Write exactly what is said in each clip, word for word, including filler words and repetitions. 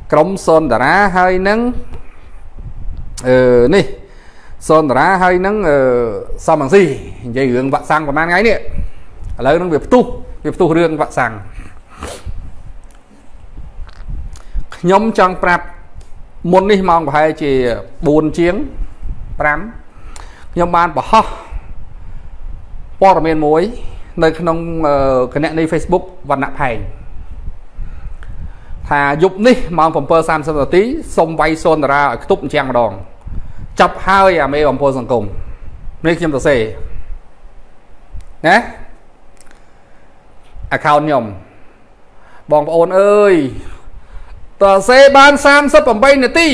ក្រុមសូនតារាហើយនឹងអឺនេះសូនតារាហើយនឹងសំអង្ស៊ីនិយាយរឿងវាក់សាំងប្រហែលថ្ងៃនេះឥឡូវនឹងវាផ្ទុះវាផ្ទុះរឿងវាក់សាំងខ្ញុំចង់ប្រាប់មុននេះម៉ោងប្រហែលជាបួនជាងប្រាំខ្ញុំបានបង្ហោះព័ត៌មានមួយនៅក្នុងគណនី Facebook វណ្ណៈផែងថាយប់នេះម៉ោង bảy giờ ba mươi នាទីសុំវាយសូនតារាឲ្យខ្ទប់អញ្ចឹងម្ដងចាប់ហើយអាមេបំពុលសង្គមនេះខ្ញុំទៅសេណា account ខ្ញុំបងប្អូនអើយតើសេបាន ba mươi tám នាទី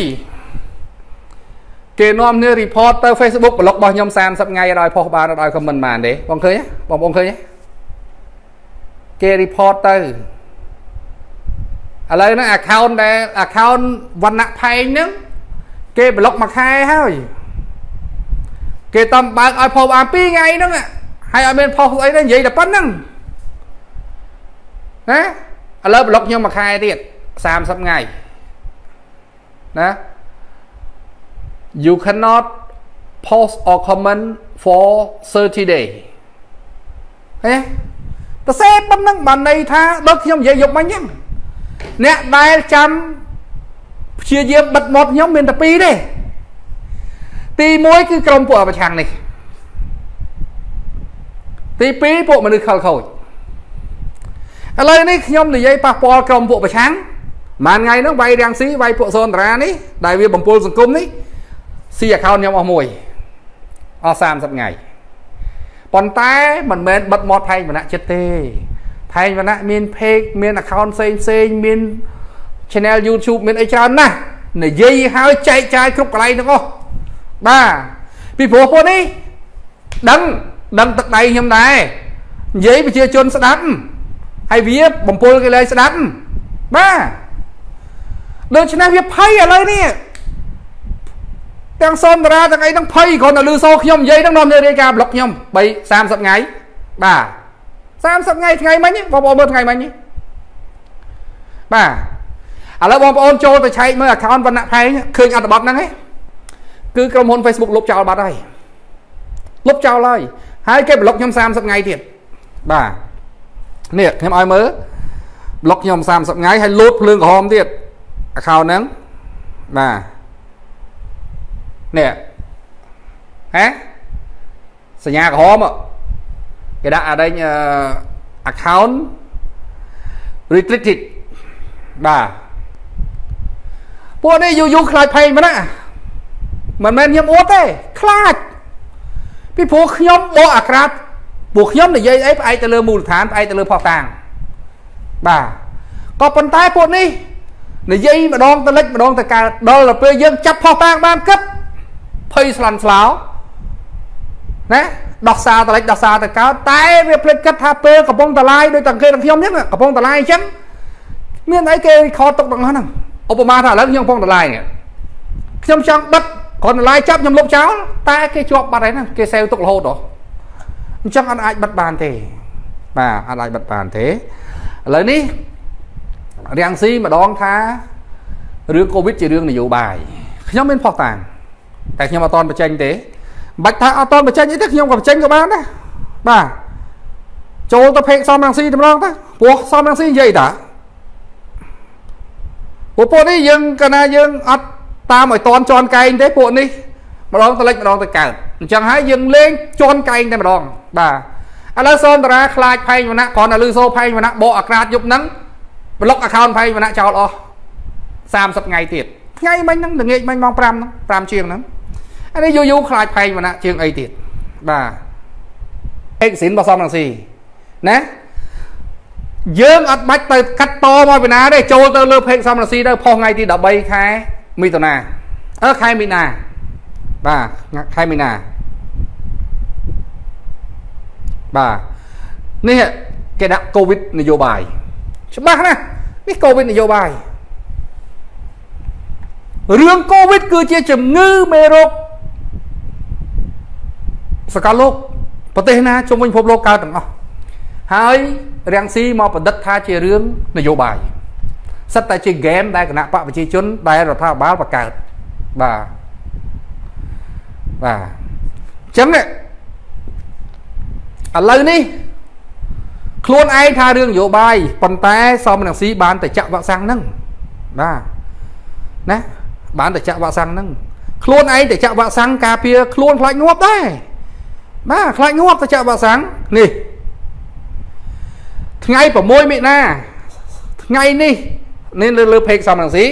គេនាំនេះ report ទៅ Facebook blog របស់ខ្ញុំ ba mươi ថ្ងៃឲ្យផុសបានឲ្យ comment បានទេបងឃើញបងប្អូនឃើញគេ report ទៅឥឡូវហ្នឹង account ដែល account វណ្ណៈផែងហ្នឹងគេ blog មួយខែហើយគេតំបើកឲ្យផុសបានពីរថ្ងៃហ្នឹងហើយឲ្យមានផុសអីទេនិយាយតែប៉ុណ្្នឹងណាឥឡូវ blog ខ្ញុំមួយខែទៀត ba mươi ថ្ងៃណា you cannot post or comment for thirty days ហេតើសេប៉ុណ្្នឹងបានន័យថាដល់ខ្ញុំនិយាយយកមិញហ្នឹងអ្នកដែលចាំព្យាយាមបិទមាត់ខ្ញុំមានតែពីរទេទីមួយគឺក្រុមពួកប្រឆាំងនេះទីពីរពួកមនុស្សខលខូចឥឡូវនេះខ្ញុំនិយាយប៉ះពាល់ក្រុមពួកប្រឆាំងមួយថ្ងៃហ្នឹងវាយរាំងស៊ីវាយពួកសូនតារានេះដែលវាបំពុលសង្គមនេះស៊ី account ខ្ញុំអស់មួយអស់ ba mươi ថ្ងៃប៉ុន្តែមិនមែនបិទមាត់ផែងវណ្ណៈចិត្តទេផែងវណ្ណៈមាន page មាន account ផ្សេងផ្សេងមាន channel YouTube មានអីច្រើនណាស់និយាយហើយចែកចាយគ្រប់កន្លែងទាំងអស់បាទពីព្រោះពួកនេះដឹងដឹងទឹកដៃខ្ញុំដែរនិយាយប្រជាជនស្ដាប់ហើយវាបំពុលគេលេងស្ដាប់បាទដូច្នេះវាភ័យឥឡូវនេះទាំងសូនតារាទាំងអីទាំងភ័យគ្រាន់តែលឺសូខ្ញុំនិយាយហ្នឹងនាំគ្នារាយការណ៍ប្លុកខ្ញុំba mươiថ្ងៃបាទba mươiថ្ងៃថ្ងៃមិញបងប្អូនមើលថ្ងៃមិញបាទឥឡូវបងប្អូនចូលទៅឆែកមើល account វណ្ណៈផែងឃើញអត្ថបទហ្នឹងឯងគឺក្រុមហ៊ុន Facebook លុបចោលបាត់ហើយលុបចោលហើយហើយគេប្លុកខ្ញុំba mươiថ្ងៃទៀតបាទនេះខ្ញុំឲ្យមើលប្លុកខ្ញុំba mươiថ្ងៃហើយលូតភ្លើងក្រហមទៀត account ហ្នឹងបាទនេះហ៎សញ្ញាក្រហមគេដាក់អដេញ account restricted បាទពួកនេះយូរយូរខ្លាចភ័យមែនណាមិនមែនខ្ញុំអួតទេខ្លាចពីព្រោះខ្ញុំបកអាក្រាតពួកខ្ញុំនិយាយអីផ្អែកទៅលើមូលដ្ឋានផ្អែកទៅលើផុសតាងបាទក៏ប៉ុន្តែពួកនេះនិយាយម្ដងទៅលិចម្ដងទៅកើតដល់ទៅពេលយើងចាប់ផុសតាងបានគិតភ័យស្លន់ស្លោណាដោះសារទៅលិចដោះសារទៅកើតតែវាភ្លេចគិតថាពេលកំពុងតឡាយដោយតែគេទាំងខ្ញុំអញ្ចឹងកំពុងតឡាយអញ្ចឹងមានអីគេ record ទុកទាំងអស់ហ្នឹងឧបមាថាឥឡូវខ្ញុំកំពុងតឡាយខ្ញុំចង់បិទគ្រាន់តឡាយចាប់ខ្ញុំលុបចោលតែគេជាប់បាត់ហើយហ្នឹងគេសេវទុករហូតហ៎អញ្ចឹងអត់អាចបិទបានទេបាទអត់អាចបិទបានទេឥឡូវនេះរាំងស៊ីម្ដងថារឿងកូវីដជារឿងនយោបាយខ្ញុំមានផុសតាងតែខ្ញុំអត់តន់បញ្ចេញទេបាច់ថាអត់តន់បញ្ចេញអីទេខ្ញុំក៏បញ្ចេញក៏បានដែរបាទចូលទៅ page សំរាំងស៊ីតម្រងទៅព្រោះសំរាំងស៊ីនិយាយតាពួកពួកនេះយើងកាលណាយើងអត់តាមឲ្យតន់ជន់កែងទេពួកនេះម្ដងទៅលិចម្ដងទៅកើតអញ្ចឹងហើយយើងលេងជន់កែងតែម្ដងបាទឥឡូវសូនតារាខ្លាចផែងវណ្ណៈគ្រាន់តែលឺសូផែងវណ្ណៈបកអាក្រាតយប់ហ្នឹងប្លុក account ផែងវណ្ណៈចោលអស់ba mươiថ្ងៃទៀតថ្ងៃមិញហ្នឹងល្ងាចមិញម៉ោង5ហ្នឹង5ជាងហ្នឹងអានេះយូរយូរខ្លាចផែងវណ្ណៈជាងអីទៀតបាទអេកស៊ីនរបស់សំរាំងស៊ីណាយើងអត់បាច់ទៅកាត់តមកពីណាទេចូលទៅលើ page សំរាំងស៊ីទៅផុសថ្ងៃទី13ខែមិថុនាអឺខែមីនាបាទខែមីនាបាទនេះគេដាក់កូវីដនយោបាយច្បាស់ណាស់នេះកូវីដនយោបាយរឿងកូវីដគឺជាជំងឺមេរោគសកលលោកប្រទេសណាជុំវិញពិភពលោកកើតទាំងអស់ហើយរាំងស៊ីមកប្រឌិតថាជារឿងនយោបាយសិតតែជា game ដែលគណៈបកប្រជាជនដែលរដ្ឋាភិបាលបង្កើតបាទបាទអញ្ចឹងឥឡូវនេះខ្លួនឯងថារឿងនយោបាយប៉ុន្តែសមនឹងស៊ីបានតែចាក់វ៉ាក់សាំងហ្នឹងបាទណាបានតែចាក់វ៉ាក់សាំងហ្នឹងខ្លួនឯងតែចាក់វ៉ាក់សាំងការពារខ្លួនខ្លាចងាប់ដែរបាទខ្លាចងាប់តែចាក់វ៉ាក់សាំងនេះថ្ងៃប្រមូលមិនិនាថ្ងៃនេះនេះលើលើเพจសមនឹងស៊ី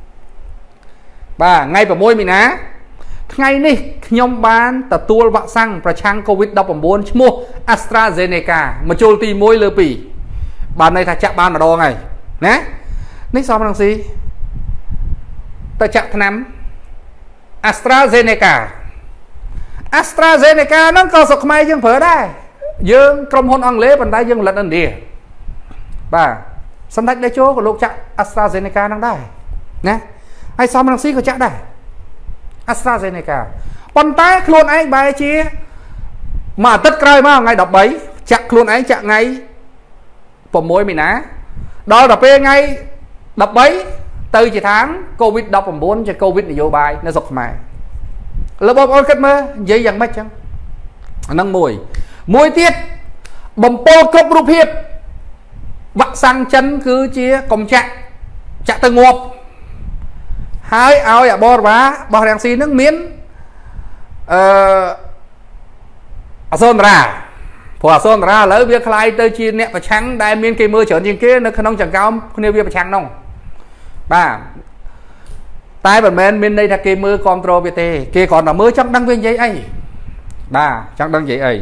បាទថ្ងៃប្រមូលមិនិនាថ្ងៃនេះខ្ញុំបានទទួលវ៉ាក់សាំងប្រឆាំង កូវីដ ដប់ប្រាំបួន ឈ្មោះ AstraZeneca មកចូលទីមួយលើពីរបានន័យថាចាក់បានម្ដងហើយណានេះសមនឹងស៊ីទៅចាក់ថ្នាំ AstraZeneca AstraZeneca ហ្នឹងក៏ស្រុកខ្មែរយើងប្រើដែរយើងក្រុមហ៊ុនអង់គ្លេសប៉ុន្តែយើងផលិតឥណ្ឌាបាទសម្ដេចតេជោក៏លោកចាក់ AstraZeneca ហ្នឹងដែរណាហើយសមនឹងស៊ីក៏ចាក់ដែរ AstraZeneca ប៉ុន្តែខ្លួនឯងបែរជាមួយអាទិត្យក្រោយមកថ្ងៃដប់បីចាក់ខ្លួនឯងចាក់ថ្ងៃប្រមូលមីនាដល់ដល់ពេលថ្ងៃដប់បីទៅជាឋាន កូវីដ ដប់ប្រាំបួន ជា កូវីដ នយោបាយនៅស្រុកខ្មែរលើបងប្អូនគិតមើលនិយាយយ៉ាងម៉េចចឹងអាហ្នឹងមួយមួយទៀតបំពល់គ្រប់រូបភាពវ៉ាក់សាំងចិនគឺជាកុំចាក់ចាក់ទៅងាប់ហើយឲ្យអាបរិវារបោះរាំងស៊ីនឹងមានអឺអសូនរាព្រោះអសូនរាឥឡូវវាคล้ายទៅជាអ្នកប្រឆាំងដែលមានគេមើលច្រើនជាងគេនៅក្នុងចង្កោមគ្នាវាប្រឆាំងនោះបាទតែមិនមែនមានន័យថាគេមើលគ្រប់គ្រងវាទេគេគ្រាន់តែមើលចង់ដឹងវានិយាយអីបាទចង់ដឹងនិយាយអី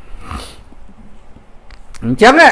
អញ្ចឹង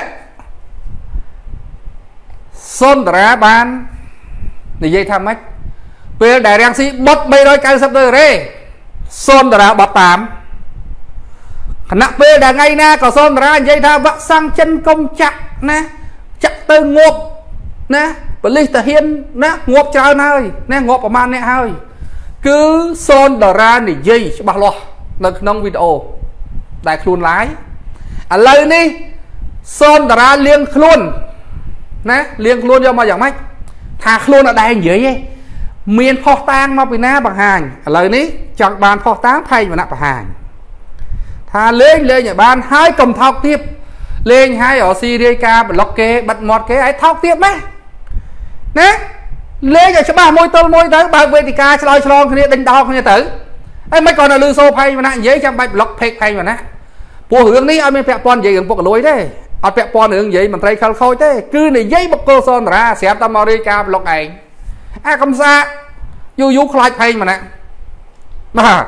សូនរាបាននិយាយថាម៉េចពេលដែលរាំងស៊ីបត់បីរយកៅសិបដុល្លារេសូនតារាបត់តាមខណៈពេលដែលថ្ងៃណាក៏សូនតារានិយាយថាវ៉ាក់សាំងចិនកុំចាក់ណាចាក់ទៅងាប់ណាប៉ូលីសតាហ៊ានណាងាប់ច្រើនហើយណាងាប់ប្រមាណអ្នកហើយគឺសូនតារានិយាយច្បាស់លាស់នៅក្នុងវីដេអូដែលខ្លួនឡាយឥឡូវនេះសូនតារាលៀងខ្លួនណាលៀងខ្លួនយកមកយ៉ាងម៉េចថាខ្លួនអត់ដែរនិយាយទេមានផុសតាងមកពីណាបង្ហាញឥឡូវនេះចង់បានផុសតាងថៃវណ្ណៈបង្ហាញថាលេងលេងឲ្យបានហើយកុំថោកទៀតលេងហើយរស៊ីរាយការប្លុកគេបិទមាត់គេឲ្យថោកទៀតណាណាលេងឲ្យច្បាស់មួយទល់មួយទៅបើកវេទិកាឆ្លើយឆ្លងគ្នាដេញដោលគ្នាទៅហើយមិនក៏នៅលឺសូផៃវណ្ណៈនិយាយចាំបាច់ប្លុកផេកផៃវណ្ណៈព្រោះរឿងនេះអត់មានពាក់ព័ន្ធនិយាយរឿងពុកលួយទេអត់ពាក់ព័ន្ធរឿងនិយាយមន្ត្រីខលខូចទេគឺនិយាយបុគ្គលសន្តារាស្រាប់តែមករាយការប្លុកឯងអាកំសាយូរយូរខ្លាចផេងម្នាក់បាទ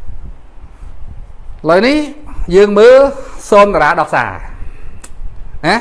ឥឡូវនេះយើងមើលសូនតារាដោះសារណា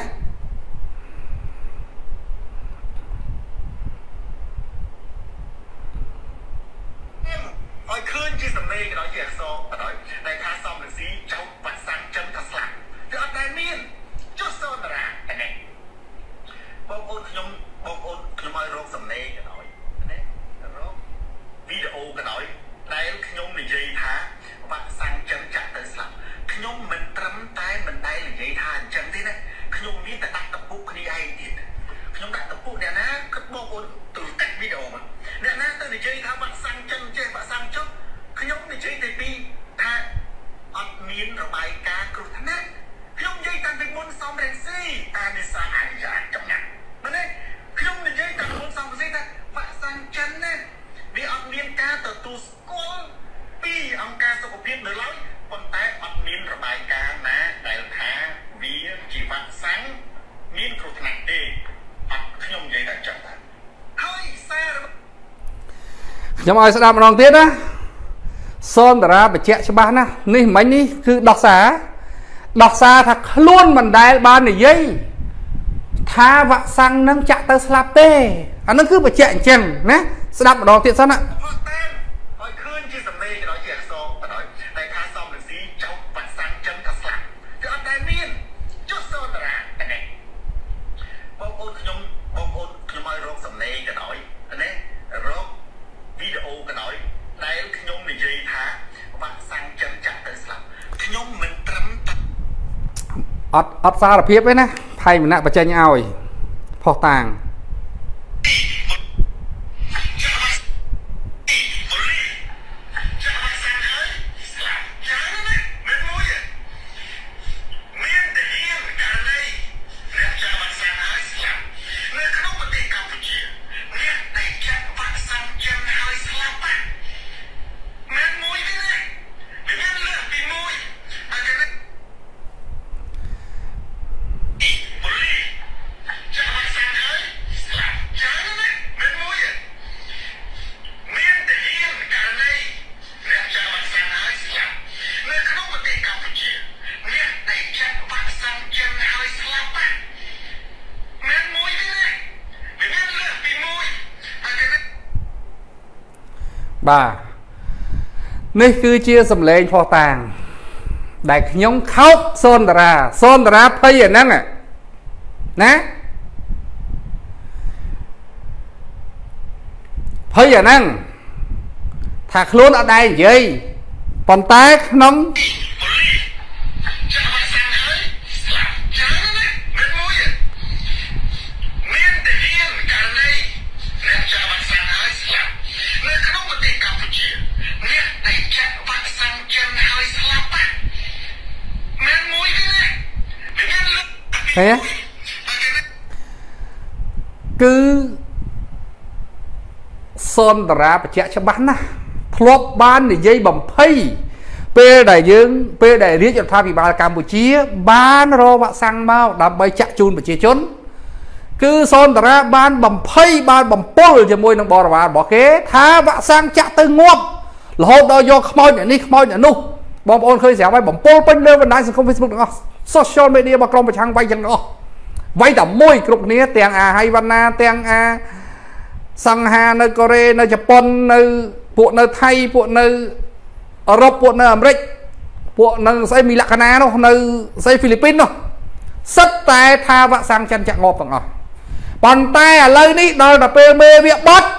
ឲ្យឃើញជាសម្លេងក៏ដោយជាអក្សរក៏ដោយតែថាសំរងស៊ីចោតវ៉ាក់សាំងចិនថាស្លាប់គឺអត់ដែលមានចុះសូនតារាតែនេះបងប្អូនខ្ញុំបងប្អូនខ្ញុំឲ្យរកសម្លេងក៏ដោយណារកវីដេអូក៏ដោយដែលខ្ញុំនិយាយថាវ៉ាក់សាំងចិនចាក់ទៅស្លាប់ខ្ញុំមិនត្រឹមតែមិនដែលនិយាយថាអញ្ចឹងទេណាខ្ញុំមានតែដាក់តពុកគ្នាឯងទៀតខ្ញុំដាក់តពុកអ្នកណាគិតបងប្អូនទៅកាត់វីដេអូមកអ្នកណាទៅនិយាយថាវ៉ាក់សាំងចិនចេះវ៉ាក់សាំងចុះខ្ញុំនិយាយតែពីថាអត់មានរបាយការណ៍គ្រោះថ្នាក់ខ្ញុំនិយាយតាំងពីមុនសំរងស៊ីអានិសាអរិយាចំណាក់មែនទេខ្ញុំនិយាយតាំងពីមុនសំរងស៊ីថាវ៉ាក់សាំងចិនណាវាអត់មានការទទួលស្គាល់ពីអង្គការសុខភាពនៅឡើយប៉ុន្តែអត់មានរបាយការណ៍ណាដែលថាវាជាវ៉ាក់សាំងមានគ្រោះថ្នាក់ទេអត់ខ្ញុំនិយាយតែចឹងដែរហើយសារខ្ញុំឲ្យស្ដាប់ម្ដងទៀតណាសូនតារាបញ្ជាក់ច្បាស់ណាស់នេះមិញនេះគឺដោះសារដោះសារថាខ្លួនមិនដែលបាននិយាយថាវ៉ាក់សាំងនឹងចាក់ទៅស្លាប់ទេអានឹងគឺបញ្ជាក់អញ្ចឹងណាស្ដាប់ម្ដងទៀតសិនណាឲ្យឃើញជាសម្លេងក៏ដោយជាអក្សរក៏ដោយតែថាសំរងស៊ីចោតវ៉ាក់សាំងចិនថាស្លាប់គឺអត់ដែលមានចុះសូនតារាតែនេះបងប្អូនខ្ញុំបងប្អូនខ្ញុំឲ្យរកសម្លេងក៏ដោយណារកវីដេអូក៏ដោយដែលខ្ញុំនិយាយថាវ៉ាក់សាំងចិនចាក់ទៅស្លាប់ខ្ញុំមិនត្រឹមតែអត់អត់សារភាពទេណាផៃម្នាក់បញ្ចេញឲ្យផុសតាង bà này cứ chia sầm lên phò tàng đại nhóm khóc son ra son ra thấy ở năng à nè thấy ở năng thạc luôn ở đây vậy còn tay nóng thế cứ son ra và chạy cho bán à lốp bán để dây bầm phay p đại dương p đại riết cho tha bị bà Campuchia bán rồi bạn sang mau đạp bay chạy chun và chia chốn cứ son ra bán bầm phay bán bầm pol cho môi nó bò ra bỏ kế tha bạn sang chạy từ ngộp là hôm đó do khmoi nhà ní khmoi nhà nu bom ôn khơi dẻo bay bầm pol bên lên bên này không Facebook được social media mà con mà chẳng bay chẳng đó vay tầm môi cục nia tiền à hay văn na tiền à sang ha nơi Korea nơi Japan nơi bộ nơi Thái bộ nơi Europe bộ nơi Americ bộ nơi xây Milacana đâu nơi xây Philippines đâu sất tay tha vạ sang chân chặng ngọt bằng ngọt bàn tay à lời ní đó là pê em e việc bớt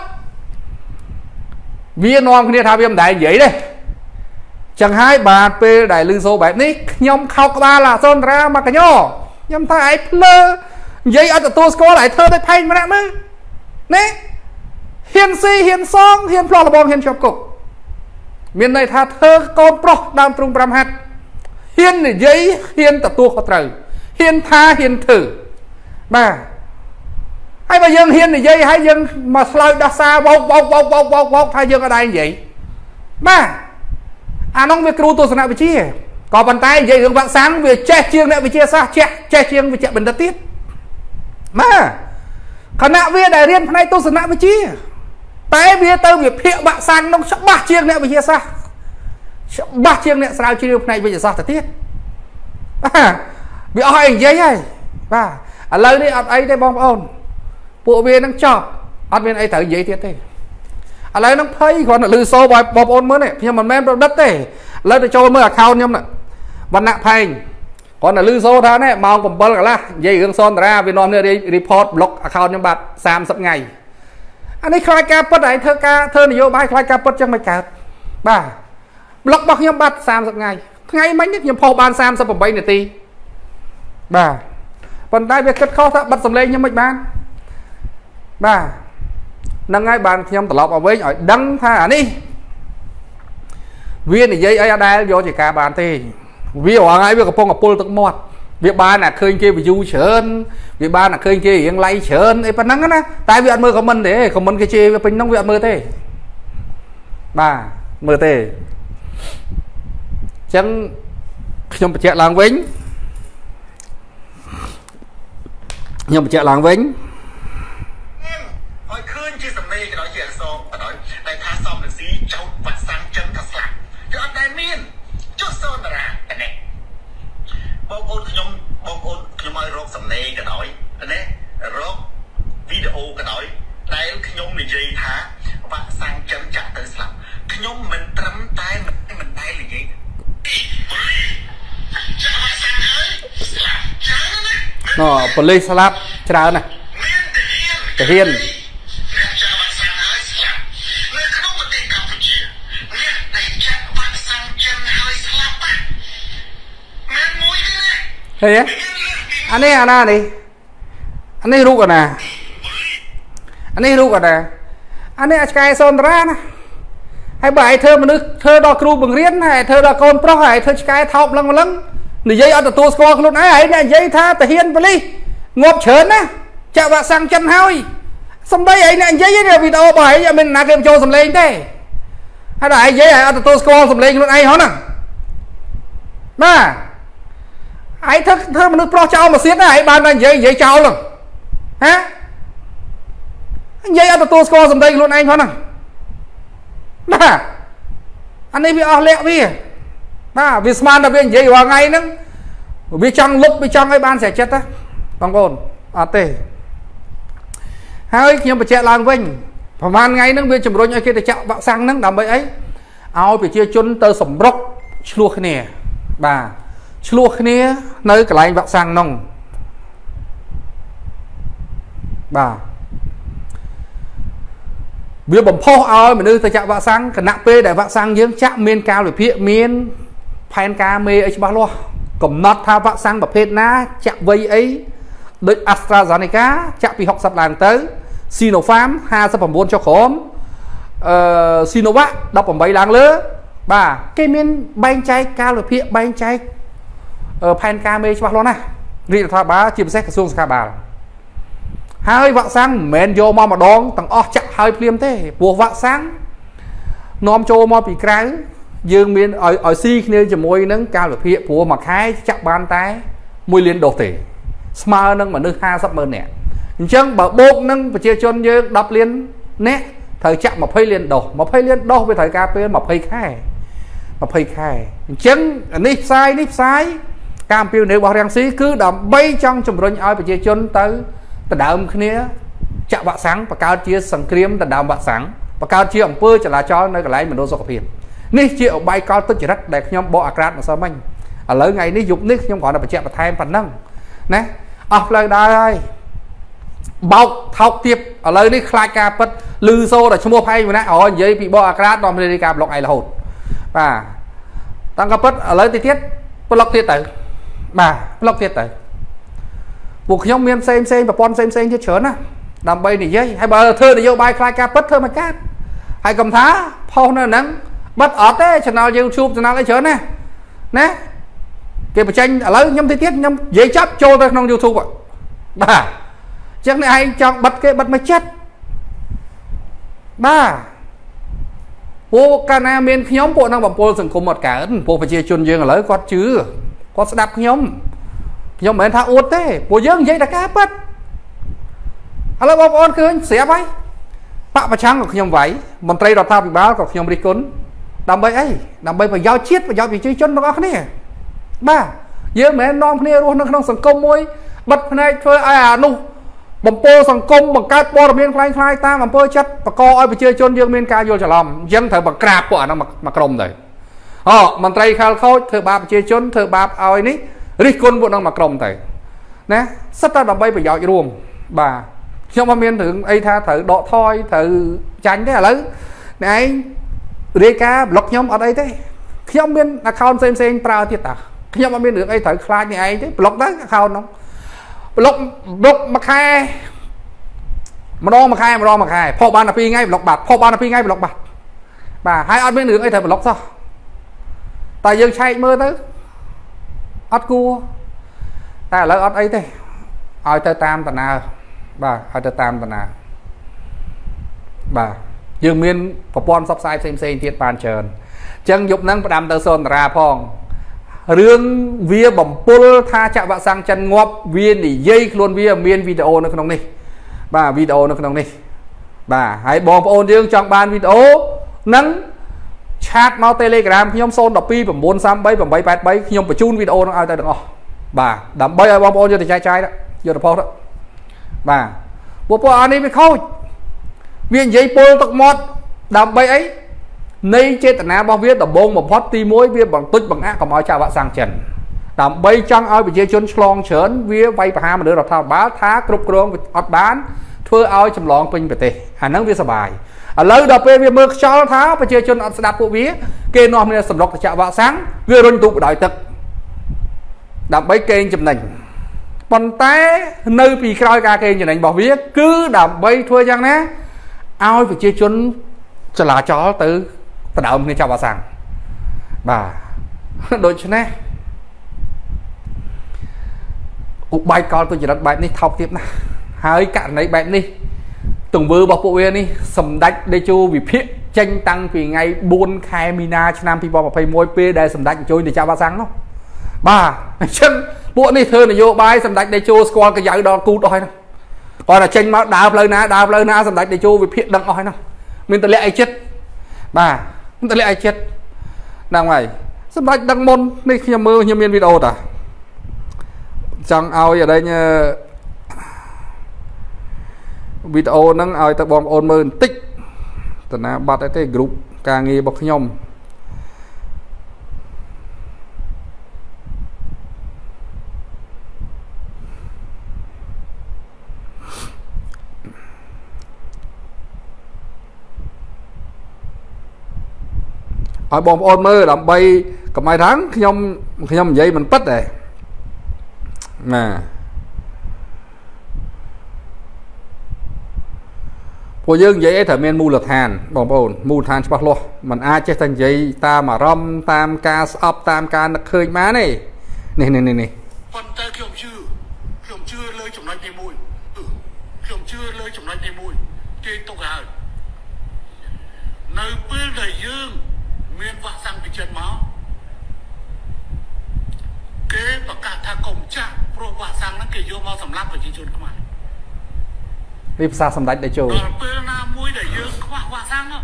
viên non kia tha viêm đại vậy đây chẳng hai bà p đại lư số bảy ní nhóm khóc ba là son ra mà cái nhỏ nhóm thay plơ vậy ở tôi có lại thơ tới thanh mà nè nè hiền si hiền song hiền plo là bom hiền chọc cục miền này tha thơ con pro đang trung pram hạt hiền này giấy hiền tập tu khó trời hiền tha hiền thử bà hay bà dân hiền này giấy hay dân mà slide đa xa bọc bọc bọc bọc bọc bọc thay dân ở đây vậy bà à nông việc kêu tôi sẽ bị chia có bàn tay vậy hướng bạn sáng việc che chiêng lại bị chia xa che che chiêng bị chạy bình đất tiết mà khả nạ viên đại riêng này tôi sẽ bị chia tại vì tôi việc hiện bạn sang nông sắp ba chiêng lại bị chia xa ba chiêng lại sao chia này bây giờ sao thật tiết à bị hỏi anh giấy hay và ở lời đi ở ấy đây bom ôn bộ viên đang chọc ở bên ấy thử giấy tiết thế ở đây nó thấy còn là lư xô bài bom ôn mới này nhưng mà men đất thế lấy để cho mới account nhâm nè văn nặng thành còn là lư xô đó này mong còn bớt cả là dây gương son ra vì nó đi report block account nhâm bạc sam sắp ngày anh ấy khai ca bất đại thơ ca thơ này vô bài khai ca bất chẳng mày cả bà block bọc nhâm bạc sam sắp ngày ngày mấy nhất nhâm phô ban sam sắp bảy này ti bà còn đây việc cất khó thợ bắt sầm lên nhâm mạch ban bà nâng ngay bàn nhâm tỏ lọc ở với ở đăng thả đi viên này dây ấy đây vô chỉ cả bàn thì vì ở ngay việc phong ở pol tự mọt việc ba là khơi kia bị du chớn việc ba là khơi kia hiện lay chớn ấy phần nắng á tại vì ăn mơ không mình để không mình cái chê bình nông viện mơ thế bà mơ thế chẳng nhom chạy làng vĩnh nhom chạy làng vĩnh bông ôn nhóm bông ôn nhóm ai rốt sầm này cái nói này rốt video cái nói đây nhóm này gì hả và sang chân chặt tới sập nhóm mình trắm tay mình mình tay là gì nó police slap chả này thể hiện thế á anh ấy anh này anh ấy rút rồi nè anh ấy rút rồi nè anh ấy cái son ra nè hay bài thơ mà nước thơ đo kêu bằng riết hay thơ đo con pro hay thơ cái thọc lăng lăng nửa giấy ở tàu score luôn ấy ấy nè giấy tha thể hiện vào đi ngộp chớn á chợ vạ sang chân hôi xong đây ấy nè giấy này video bài ấy mình là game show sầm lên thế hay là ấy giấy ở tàu score sầm lên luôn ấy hả nè mà ấy thơ thơ mà nước pro trao mà xiết ấy ban anh giấy giấy trao luôn hả giấy ở tàu score sầm đây luôn anh hả nè mà anh ấy bị ở lẹ vì mà vì smart là vì giấy vào ngay nữa vì trong lúc vì trong cái ban sẽ chết á bằng ổn à tê hai nhưng mà chạy làng vinh ប្រហែលថ្ងៃហ្នឹងវាជំរុញឲ្យគេទៅចាក់វ៉ាក់សាំងហ្នឹងដើម្បីអីឲ្យប្រជាជនទៅសម្រុកឆ្លោះគ្នាបាទឆ្លោះគ្នានៅកន្លែងវ៉ាក់សាំងហ្នឹងបាទវាបំផុសឲ្យមនុស្សទៅចាក់វ៉ាក់សាំងគណៈពេលដែលវ៉ាក់សាំងយើងចាក់មានកាលវិភាគមានផែនការមេអីច្បាស់លាស់កំណត់ថាវ៉ាក់សាំងប្រភេទណាចាក់វ័យអីដូច AstraZeneca ចាក់ពីหกสิบឡើងទៅ Sinopharm ห้าสิบเก้าចុះក្រោមអឺ Sinovac ដប់แปดឡើងលើបាទគេមានបែងចែកកាលវិភាគបែងចែកផែនការមេច្បាស់លាស់ណាស់រាជរដ្ឋាភិបាលជាពិសេសក្រសួងសុខាភិបាលហើយវ៉ាក់សាំងមិនមែនយកមកម្ដងទាំងអស់ចាក់ហើយភ្លាមទេព្រោះវ៉ាក់សាំងនាំចូលមកពីក្រៅយើងមានឲ្យឲ្យស៊ីគ្នាជាមួយនឹងកាលវិភាគព្រោះមួយខែចាក់បានតែមួយលានដូសទេស្មើនឹងមនុស្សห้าสิบម៉ឺននាក់អញ្ចឹងបើបូកនឹងប្រជាជនយើងដប់លាននាក់ត្រូវចាក់ยี่สิบលានដូសยี่สิบលានដូសវាត្រូវការពេលยี่สิบខែยี่สิบខែអញ្ចឹងនេះផ្សាយនេះផ្សាយការអំពាវនាវរបស់រាំងស៊ីគឺដើម្បីចង់ជំរុញឲ្យប្រជាជនទៅដណ្ដើមគ្នាចាក់វ៉ាក់សាំងបង្កើតជាសង្គ្រាមដណ្ដើមវ៉ាក់សាំងបង្កើតជាអំពើចលាចលនៅកន្លែងមណ្ឌលសុខភាពនេះជាឧបាយកលទុច្ចរិតដែលខ្ញុំបកអាក្រាតម្សិលមិញឥឡូវថ្ងៃនេះយប់នេះខ្ញុំគ្រាន់តែបញ្ជាក់បន្ថែមប៉ុណ្ណឹងណាអស់ផ្លូវដើរហើយបោកថោកទៀតឥឡូវនេះខ្លាចការពិតលឺសូរតែឈ្មោះផែងម្នាក់អូនិយាយពីបកអាក្រាតដល់មានការប្លុកឯរហូតបាទតាំងក៏ពិតឥឡូវទៅទៀតប្លុកទៀតទៅបាទប្លុកទៀតទៅពួកខ្ញុំមានផ្សេងផ្សេងប្រព័ន្ធផ្សេងផ្សេងទៀតច្រើនណាដើម្បីនិយាយហើយបើធ្វើនយោបាយខ្លាចការពិតធ្វើមិនកើតហើយកុំថាផុសនៅហ្នឹងបិទអត់ទេ channel YouTube channel អីច្រើនណាណាគេបញ្ចេញឥឡូវខ្ញុំទៅទៀតខ្ញុំនិយាយចាប់ចូលទៅក្នុង YouTube បាទអញ្ចឹងនេះឯងចង់បិទគេបិទមកចិត្តបាទពួកកាលណាមានខ្ញុំពួកនឹងបំពល់សង្គមអត់កើតពួកប្រជាជនយើងឥឡូវគាត់ជឿគាត់ស្ដាប់ខ្ញុំខ្ញុំមិនមែនថាអួតទេពួកយើងនិយាយតែការពិតឥឡូវបងប្អូនឃើញស្រាប់ហើយបកប្រឆាំងក៏ខ្ញុំវាយមន្ត្រីរដ្ឋាភិបាលក៏ខ្ញុំរិះគន់ដើម្បីអីដើម្បីប្រយោជន៍ជាតិប្រយោជន៍ប្រជាជនទាំងអស់គ្នាបាទយើងមិនមែននាំគ្នារស់នៅក្នុងសង្គមមួយបិទភ្នែកធ្វើឲ្យអានោះបំពោសង្គមបង្កើតព័ត៌មានខ្លាំងខ្លាយតាមអំពើចិត្តបកកឲ្យប្រជាជនយើងមានការយល់ច្រឡំអញ្ចឹងត្រូវបង្ក្រាបពួកអានោះមកក្រុមទៅអូមន្ត្រីខលខូចធ្វើបាបប្រជាជនធ្វើបាបឲ្យនេះរិះគន់ពួកនោះមកក្រុមទៅណាសិតតែដើម្បីប្រយោជន៍រួមបាទខ្ញុំអត់មានរឿងអីថាត្រូវដកថយត្រូវចាញ់ទេឥឡូវអ្នកឯងរាយការណ៍ប្លុកខ្ញុំអត់អីទេខ្ញុំមាន account ផ្សេងផ្សេងប្រើទៀតតាខ្ញុំអត់មានរឿងអីត្រូវខ្លាចនេះឯងទេប្លុកទៅ account នោះប្លុកប្លុកមួយខែម្ដងមួយខែម្ដងមួយខែផុសបានតែពីរថ្ងៃប្លុកបាត់ផុសបានតែពីរថ្ងៃប្លុកបាត់បាទហើយអត់មានរឿងអីត្រូវប្លុកសោះតែយើងឆែកមើលទៅអត់គួរតែឥឡូវអត់អីទេឲ្យទៅតាមតាណាបាទឲ្យទៅតាមតាណាបាទយើងមានប្រព័ន្ធផ្សព្វផ្សាយផ្សេងផ្សេងទៀតបានច្រើនអញ្ចឹងយប់ហ្នឹងផ្ដាំទៅសូនតារាផងរឿងវាបំពុលថាចាក់វ៉ាក់សាំងចិនងាប់វានិយាយខ្លួនវាមានវីដេអូនៅក្នុងនេះបាទវីដេអូនៅក្នុងនេះបាទហើយបងប្អូនយើងចង់បានវីដេអូហ្នឹងឆាតមក Telegram ខ្ញុំ ศูนย์ หนึ่ง สอง 9 3 3 8 8 8 8ខ្ញុំបញ្ជូនវីដេអូហ្នឹងឲ្យទៅទាំងអស់បាទដើម្បីឲ្យបងប្អូនយកទៅចែកចាយយកទៅផុសទៅបាទពួកពួកអានេះវាខូចវានិយាយពុលទឹកមាត់ដើម្បីអីនៃចេតនារបស់វាដំបូងបំផុតទីមួយវាបន្តិចបង្អាក់កុំឲ្យចាក់វ៉ាក់សាំងចិនដើម្បីចង់ឲ្យប្រជាជនឆ្លងច្រើនវាវាយប្រហារមនុស្សរដ្ឋាភិបាលថាគ្រប់គ្រងអត់បានធ្វើឲ្យចម្លងពេញប្រទេសអាហ្នឹងវាសុបាយឥឡូវដល់ពេលវាមើលខ្យល់ថាប្រជាជនអត់ស្ដាប់ពួកវាគេនាំគ្នាសម្រុកទៅចាក់វ៉ាក់សាំងវារុញទូកបដោយទឹកដើម្បីកេងចំណេញប៉ុន្តែនៅពីក្រោយការកេងចំណេញរបស់វាគឺដើម្បីធ្វើយ៉ាងណាឲ្យប្រជាជនចលាចលទៅដណ្ដើមគ្នាចាប់វ៉ាក់សាំងបាទដូច្នេះឧបាយកលទុច្ចរិតបែបនេះថោកទាបណាស់ហើយករណីបែបនេះទង្វើរបស់ពួកវានេះសម្ដេចតេជោវិភាគចេញតាំងពីថ្ងៃបួនខែមីនាឆ្នាំពីរពាន់ยี่สิบเอ็ดពេលដែលសម្ដេចអញ្ជើញទៅចាប់វ៉ាក់សាំងនោះបាទអញ្ចឹងពួកនេះធ្វើនយោបាយសម្ដេចតេជោស្គាល់កាយដល់គូតអស់ហើយនោះគាត់តែចេញមកដើរផ្លូវណាដើរផ្លូវណាសម្ដេចតេជោវិភាគដឹងអស់ហើយនោះមានតលាក់អីចិត្តបាទមានតលាក់អីចិត្តហ្នឹងហើយសម្ដេចដឹងមុននេះខ្ញុំមើលខ្ញុំមានវីដេអូតាចង់ឲ្យអីវិញវីដេអូហ្នឹងឲ្យទៅបងប្អូនមើលបន្តិចតណាបាត់អីទេ group ការងាររបស់ខ្ញុំឲ្យបងប្អូនមើលដើម្បីកុំឲ្យថាខ្ញុំខ្ញុំនិយាយមិនពិតទេណាពួកយើងនិយាយអីត្រូវមានមូលដ្ឋានបងប្អូនមូលដ្ឋានច្បាស់លាស់มันអាចចេះតែនិយាយតាមអារម្មណ៍តាមការស្អប់តាមការនឹកឃើញបានទេនេះនេះនេះប៉ុន្តែខ្ញុំជឿខ្ញុំជឿលើចំណុចទីមួយខ្ញុំជឿលើចំណុចទីមួយគេទុកហើយនៅពេលដែលយើងមានវ៉ាក់សាំងពីចិត្តមកគេប្រកាសថាកុំចាក់ព្រោះវ៉ាក់សាំងហ្នឹងគេយកមកសម្រាប់ប្រជាជនខ្មែរវាភាសាសម្ដេចតេជោដល់ពេលណាមួយដែលយើងខ្វះវ៉ាក់សាំង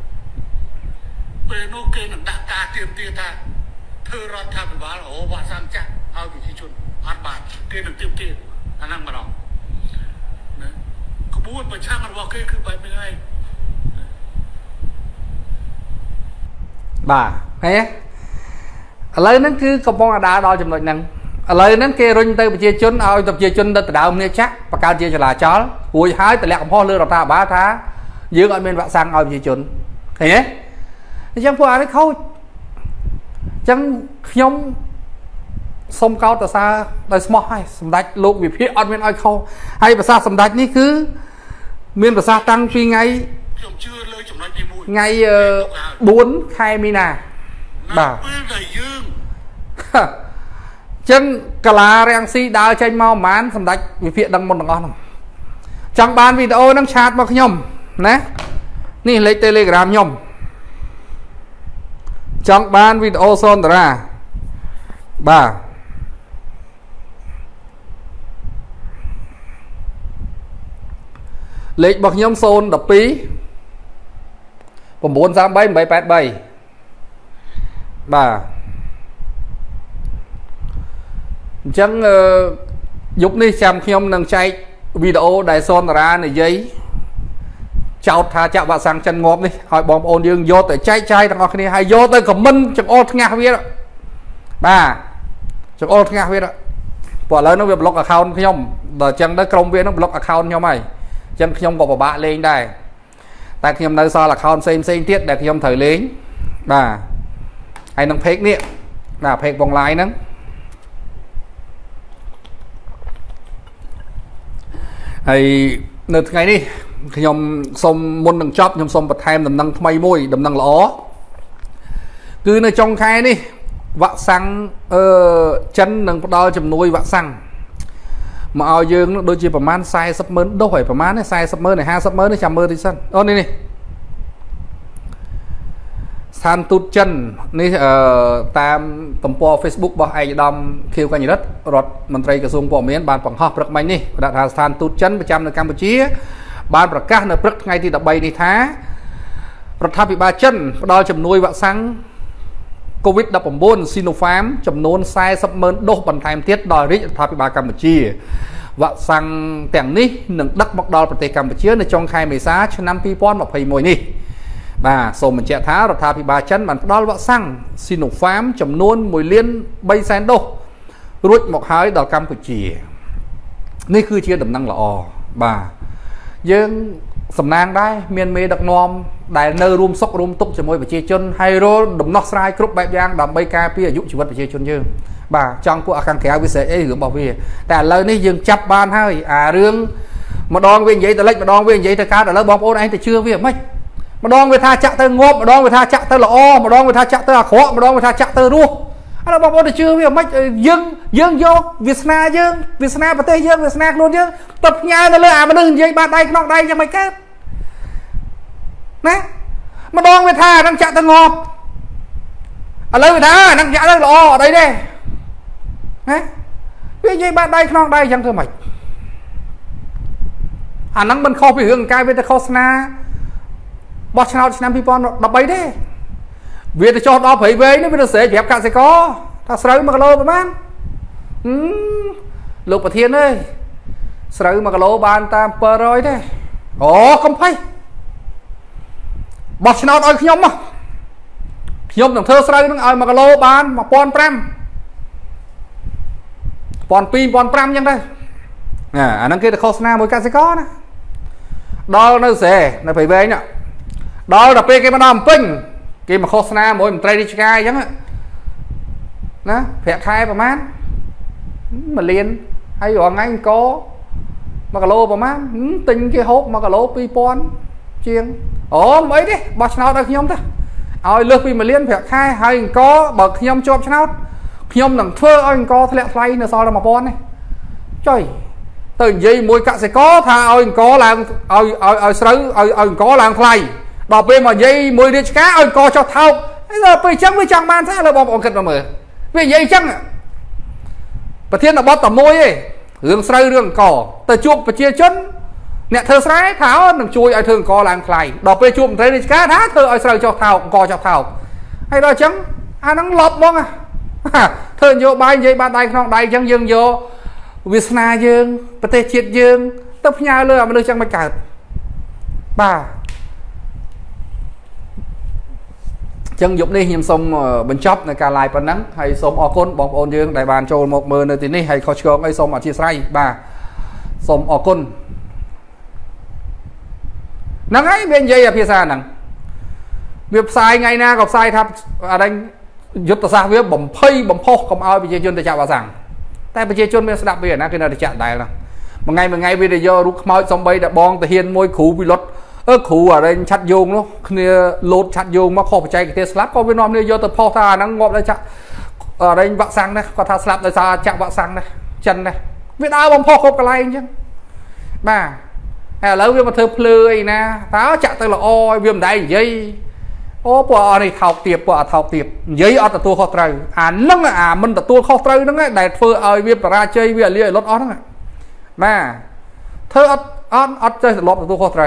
ពេលនោះគេនឹងដាក់ការទៀមទាថាធ្វើរដ្ឋាភិបាលអូវ៉ាក់សាំងចាក់ឲ្យប្រជាជនអត់បានគេនឹងទៀមទាអាហ្នឹងម្ដងណាក្បួនប្រឆាំងរបស់គេគឺបែបនេះហើយបាទហេឥឡូវហ្នឹងគឺកំពុងអាដាដល់ចំណុចហ្នឹងឥឡូវហ្នឹងគេរុញទៅប្រជាជនឲ្យទៅប្រជាជនទៅដៅគ្នាចាក់បង្កើតជាចលាចលរួចហើយតម្លាក់កំហុសលើរដ្ឋាភិបាលថាយើងអត់មានវ៉ាក់សាំងឲ្យប្រជាជនឃើញទេអញ្ចឹងពួកអានេះខូចអញ្ចឹងខ្ញុំសូមកោតសរសើរដោយស្មោះហើយសម្ដេចលោកវិភាគអត់មានឲ្យខុសហើយភាសាសម្ដេចនេះគឺមានភាសាតាំងពីថ្ងៃខ្ញុំជឿលើចំណុចទីមួយថ្ងៃបួនខែមីនាបាទពេលដែលយើងចឹងកាឡារាំងស៊ីដើរចេញមកប្រហែលសម្ដេចវិភាគដឹងមុនទាំងអស់ហ្នឹងចង់បានវីដេអូហ្នឹងឆាតមកខ្ញុំណានេះលេខ Telegram ខ្ញុំចង់បានវីដេអូសនតារាបាទលេខរបស់ខ្ញុំศูนย์ một hai 9 3 3 8 8 3បាទអញ្ចឹងយប់នេះចាំខ្ញុំនឹងចែកវីដេអូដែលសនតារានិយាយចោតថាចាក់វ៉ាក់សាំងចិនងាប់នេះឲ្យបងប្អូនយើងយកទៅចែកចាយទាំងអស់គ្នាហើយយកទៅខមមិនចង្អុលថ្ងាសវាបាទចង្អុលថ្ងាសវាព្រោះឥឡូវនោះវាប្លុក account ខ្ញុំដល់អញ្ចឹងទៅក្រុមវានឹងប្លុក account ខ្ញុំហើយអញ្ចឹងខ្ញុំក៏ពិបាកលេងដែរតែខ្ញុំនៅសល់ account ផ្សេងផ្សេងទៀតដែលខ្ញុំត្រូវលេងបាទហើយនឹង page នេះបាទ page បង live ហ្នឹងហើយនៅថ្ងៃនេះខ្ញុំសូមមុននឹងចប់ខ្ញុំសូមបន្ថែមដំណឹងថ្មីមួយដំណឹងល្អគឺនៅចុងខែនេះវ៉ាក់សាំងអឺចិននឹងផ្ដល់ជំនួយវ៉ាក់សាំងមកឲ្យយើងនោះដូចជាប្រមាណสี่สิบម៉ឺនដូសហើយប្រមាណនេះสี่สิบម៉ឺនហើយห้าสิบម៉ឺននេះចាំមើលតិចសិនអូនេះនេះស្ថានទូតចិននេះអឺតាមទំព័រ Facebook របស់ឯកឧត្តមខៀវកញ្ញរិទ្ធរដ្ឋមន្ត្រីក្រសួងព័ត៌មានបានបង្ហោះព្រឹកមិញនេះប្រកាសថាស្ថានទូតចិនប្រចាំនៅកម្ពុជាបានប្រកាសនៅព្រឹកថ្ងៃទី13នេះថារដ្ឋាភិបាលចិនផ្ដល់ជំនួយវ៉ាក់សាំង COVID ដប់ប្រាំ9 Sinopharm ចំនួនสี่สิบម៉ឺនដូសបន្ថែមទៀតដល់រាជរដ្ឋាភិបាលកម្ពុជាវ៉ាក់សាំងទាំងនេះនឹងដឹកមកដល់ប្រទេសកម្ពុជានៅចុងខែមេសាឆ្នាំពីរពាន់ម្ភៃមួយនេះបាទសូមបញ្ជាក់ថារដ្ឋាភិបាលចិនបានផ្ដល់វ៉ាក់សាំង Sinopharm ចំនួនមួយលានបីសែនដូសរួចមកហើយដល់កម្ពុជានេះគឺជាដំណឹងល្អបាទយើងសំណាងដែរមានមេដឹកនាំដែលនៅរួមសុខរួមទុក្ខជាមួយប្រជាជនហើយរលដំណោះស្រាយគ្រប់បែបយ៉ាងដើម្បីការពារអាយុជីវិតប្រជាជនយើងបាទចង់ពួកអាខាងក្រៅវាស្រេចអីរឿងរបស់វាតែឥឡូវនេះយើងចាប់បានហើយអារឿងម្ដងវានិយាយទៅលិចម្ដងវានិយាយទៅកើតឥឡូវបងប្អូនឯងទៅជឿវាមិនម្ដងវាថាចាក់ទៅងាប់ម្ដងវាថាចាក់ទៅល្អម្ដងវាថាចាក់ទៅអាក្រក់ម្ដងវាថាចាក់ទៅរស់ឥឡូវបងប្អូនទៅជឿវាមិនយើងយើងយកវាសនាយើងវាសនាប្រទេសយើងវាសនាខ្លួនយើងទៅផ្ញើទៅលើអាមនុស្សនិយាយបាត់ដៃក្នុងដៃយ៉ាងមិនកើតណាម្ដងវាថានឹងចាក់ទៅងាប់ឥឡូវវាថានឹងចាក់ទៅល្អអត់អីទេណាវានិយាយបាត់ដៃក្នុងដៃយ៉ាងធ្វើម៉េចអាហ្នឹងមិនខុសពីរឿងកាយវាទៅឃោសនាបោះឆ្នោតឆ្នាំពីរពាន់ដប់បីទេវាទៅចោះដល់ព្រៃវែងនេះវាទៅស្រែកប្រាប់កសិករថាស្រូវមួយគីឡូប្រហែលលោកប្រធានអើយស្រូវមួយគីឡូបានតាមbảy00ទេអូកំភៃ bọt nào đôi nhom mà nhom thằng thơ sợi nó ai mà cái lô bán mà pon pram pon pi pon pram như đây à anh đang kia là khosna mới cá sẽ có nè đó nó sẽ nó phải về nhá đó là pe cái mà nằm pin cái mà khosna mỗi một tray đi chơi giống á nó phải khai và mát mà liền hay gọi ngay có mà cái lô và mát tinh cái hộp mà cái lô pi pon chiên ồ mấy đi bọt nào được nhom ta ôi lướt pi mà liên phải khai hay có bậc nhom cho bọt nào nhom đằng thưa anh có thẹn play nó sao là mà pon này trời từ gì mùi cạn sẽ có tha ôi có làm ôi ôi ôi sứ ôi ôi có làm play đọc bên mà dây mùi đi cá ôi có cho thao bây giờ bây chẳng với chẳng ban thế là bỏ bỏ kịch mà mở vì dây chẳng và thiên là bọt tầm môi ấy hướng sứ đường cỏ từ chuột và chia chân nè thơ sái tháo đừng chui ai thường co làm play đọc bên chuột thấy đi cá đá thơ ôi sứ cho thao co cho thao hay đó chẳng ai nắng lọp mong à thơ vô bay dây ba tay không tay chẳng dừng vô Việt Nam dương,ประเทศជាតិdương, tập nhà lừa mà được chẳng mày cả, bà, chân dục đi nhầm xong bên chóp này cả lại phần nắng hay xong ở côn bóng ôn dương đại bàn cho một mờ nơi tí này hay khó cho ngay xong ở chia sẻ bà, xong ở côn, nắng ấy bên dây ở phía xa nắng, việc sai ngày na gặp sai thắp ở đây giúp ta sao việc bấm phay bấm phô không ai bị chơi chân để chạm vào rằngแต่ประชาชนไม่สนับสนุนนะคือเราจะจัดได้แล้วบางไงบางไงวิดีโอรู้ขโมยซอมบี้แต่บองแต่เฮียนมวยขู่วิรถเออขู่อะไรชัดโยงเนาะเนี่ยโหลดชัดโยงมาขอปัจจัยกับเทสลาก็ไปนอนเนี่ยโยตัวพ่อท่านั่งงบเลยจะอะไรวักสังนะก็ท่าสลับเลยซาจะวักสังนะจันนะวิดีโอบางพ่อคบกันอะไรจังมาแล้ววิมาเธอเพลยนะท้าจะตั้งละอ้อยวิมได้ยัยโอ้ปวดนี่เท่าเตียบปวดเท่าเตียบยัยเอาแต่ตัวข้อไตรอ่านนั่งอ่ะมันแต่ตัวข้อไตรนั่งไงแต่เธอเอาวิมปราเจยวิเลียรถอ้อนนั่งมาเธออัดอัดอัดเจยลบแต่ตัวข้อไตร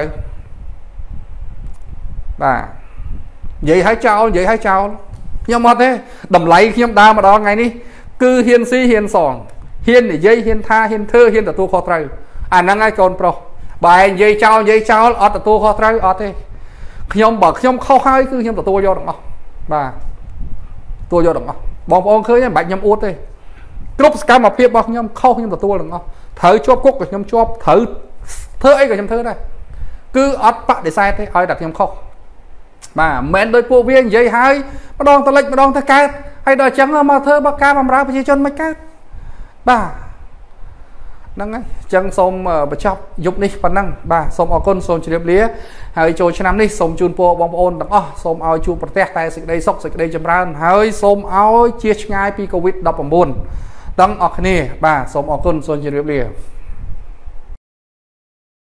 มายัยให้เจ้ายัยให้เจ้ายังมาเท่ดำไหลยังดามาดองไงนี่คือเฮียนซีเฮียนสองเฮียนเนี่ยยัยเฮียนท่าเฮียนเธอเฮียนแต่ตัวข้อไตรอ่านนั่งไงก่อนโปรใบยัยเจ้ายัยเจ้าอัดแต่ตัวข้อไตรอัดเท่ขยมบอกขยมเข้าให้คือขยมตัวโยดออกมาบ่าตัวโยดออกมาบอกองเคยเนี่ยแบบยมอุดเลยกรุ๊ปสกามาเพียบบอกขยมเข้าขยมตัวหรือเปล่าเธอชอบกุ๊กกับขยมชอบเธอเธอไอ้กับขยมเธอได้คืออัดปะเดี๋ยวใส่ให้เอาดักขยมเข้าบ่าแมนโดยพวกเวียนยัยหายมาดองตะเล็กมาดองตะแกให้ดอยจังมาเธอบักกามาราประชาชนไม่แกบ่านั่งไงจังสมประชอบยุบนี่ปนังบ่าสมออกก้นสมเฉลียบเลี้ยหายโจชนำนี่สมจูนโปบองโอนต่างอ๋อสมเอาจูประเทศไทยสิ่งใดซอกสิ่งใดจำรานหายสมเอาเชียร์ง่ายปีโควิดดับผมบุญตั้งออกนี่บ่าสมออกก้นสมเฉลียบเลี้ย